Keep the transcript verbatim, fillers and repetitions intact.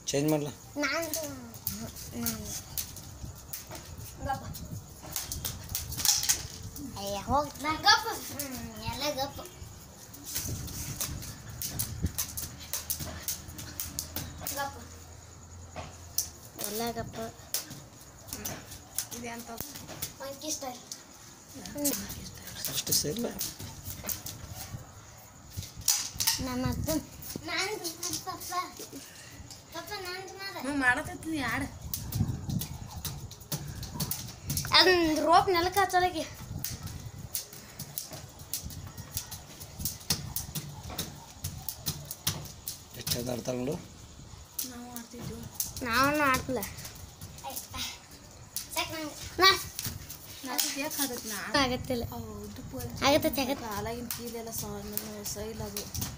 change ಮಾಡಲ ನಾನು ನಾನು ಗಪ್ಪ ಅಯ್ಯ ಹೋಗಿ ನಾ ಗಪ್ಪ ಎಲ್ಲ ಗಪ್ಪ ಗಪ್ಪ ಎಲ್ಲ ಗಪ್ಪ ಇದೆ ಅಂತ ಮಂಕಿ ಸ್ಟೈಲ್ ಅಷ್ಟು ಸೇರಿಲ್ಲ ನಮ್ಮದು ನಾನು ಪಪ್ಪ ಪಪ್ಪ ನಾನು ಮಾಡ ಹ್ಞೂ ಮಾಡತೈತಿ ಯಾಡು ಅದನ್ನ ರೋಪ್ ನೆಲಕ್ಕೆ ಹಚ್ಚಲಕ್ಕೆ ಎಷ್ಟು ಚಂದ ಆಡ್ತಾಳೆ ನೋಡು ನಾವು ಆಡ್ತಿದ್ವಿ ನಾವು ಆಡ್ತಿಲ್ಲ ಯಾಕೆ ಆಗತ್ತೆ ನಾ ಆಗತ್ತಿಲ್ಲ ಹೌದು ಆಗತ್ತೆ ಆಗತ್ತೆ ಕಾಲಾಗಿನ ಕೀಲೆಲ್ಲ ಸೈಲ್ ಅದು